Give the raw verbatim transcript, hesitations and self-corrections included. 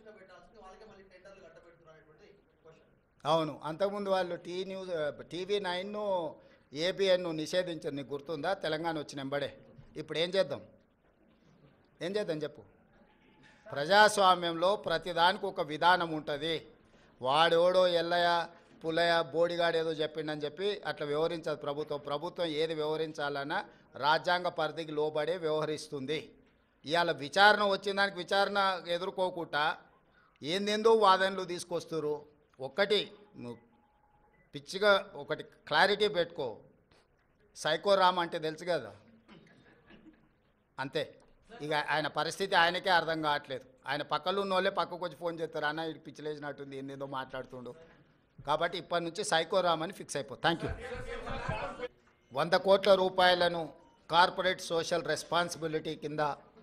అవును, అంతకుముందు వాళ్ళు టీ న్యూస్ టీవీ నైన్ను ఏబిఎన్ను నిషేధించారు, నీకు గుర్తుందా? తెలంగాణ వచ్చిన వెంబడే. ఇప్పుడు ఏం చేద్దాం, ఏం చేద్దాం చెప్పు? ప్రజాస్వామ్యంలో ప్రతిదానికి ఒక విధానం ఉంటుంది. వాడోడో ఎల్లయ్య పుల్లయ్య బోడిగాడు ఏదో చెప్పిండని చెప్పి అట్లా వ్యవహరించదు ప్రభుత్వం. ప్రభుత్వం ఏది వ్యవహరించాలన్నా రాజ్యాంగ పరిధికి లోబడే వ్యవహరిస్తుంది. ఇవాళ విచారణ వచ్చిన దానికి విచారణ ఎదుర్కోకుండా ఏందేందో వాదనలు తీసుకొస్తారు. ఒక్కటి నువ్వు పిచ్చిగా ఒకటి క్లారిటీ పెట్టుకో, సైకోరామ్ అంటే తెలుసు కదా, అంతే. ఇక ఆయన పరిస్థితి ఆయనకే అర్థం కావట్లేదు. ఆయన పక్కలో ఉన్న వాళ్ళే పక్కకు వచ్చి ఫోన్ చేస్తారు, అన్న ఇది పిచ్చిలేసినట్టుంది, ఏందేదో మాట్లాడుతుండు. కాబట్టి ఇప్పటి నుంచి సైకోరామ్ అని ఫిక్స్ అయిపో. Thank you. వంద కోట్ల రూపాయలను కార్పొరేట్ సోషల్ రెస్పాన్సిబిలిటీ కింద